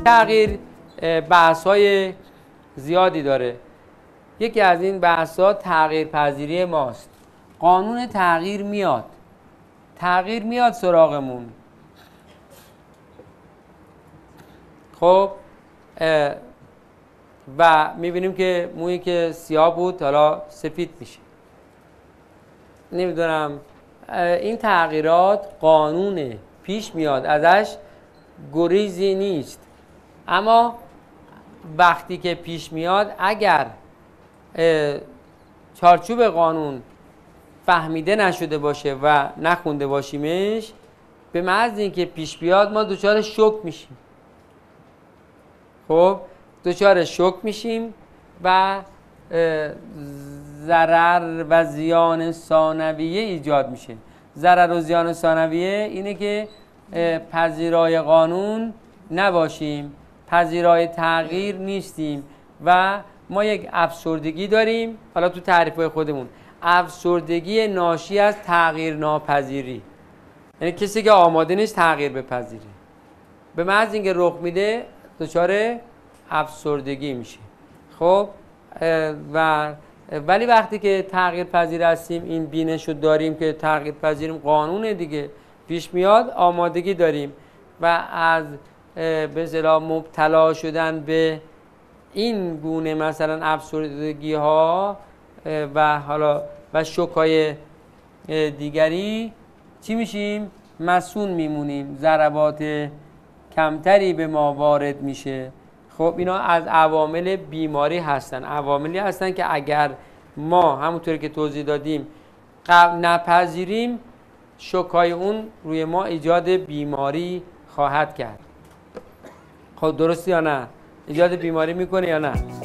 تغییر بحث‌های زیادی داره. یکی از این بحث‌ها تغییر پذیری ماست. قانون تغییر میاد سراغمون. خب و میبینیم که مویی که سیاه بود حالا سفید میشه. نمیدونم این تغییرات قانونه، پیش میاد، ازش گریزی نیست. اما وقتی که پیش میاد اگر چارچوب قانون فهمیده نشده باشه و نخونده باشیمش، به محض اینکه پیش بیاد ما دچار شوک میشیم. خب دچار شوک میشیم و ضرر و زیان ثانویه ایجاد میشه. ضرر و زیان ثانویه اینه که پذیرای قانون نباشیم، پذیرای تغییر نیستیم و ما یک افسردگی داریم. حالا تو تعریف‌های خودمون افسردگی ناشی از تغییر ناپذیری، یعنی کسی که آماده نیست تغییر بپذیره، به محض اینکه رخ میده دچار افسردگی میشه. خب ولی وقتی که تغییر پذیر هستیم، این بینش رو داریم که تغییر پذیریم، قانون دیگه پیش میاد، آمادگی داریم و از به اصطلاح مبتلا شدن به این گونه مثلا افسردگی ها و حالا و شوک‌های دیگری چی میشیم؟ مسئول میمونیم، ضربات کمتری به ما وارد میشه. خب اینا از عوامل بیماری هستن، عواملی هستن که اگر ما همونطوری که توضیح دادیم نپذیریم، شوک‌های اون روی ما ایجاد بیماری خواهد کرد. خب درسته یا نه؟ ایجاد بیماری میکنه یا نه؟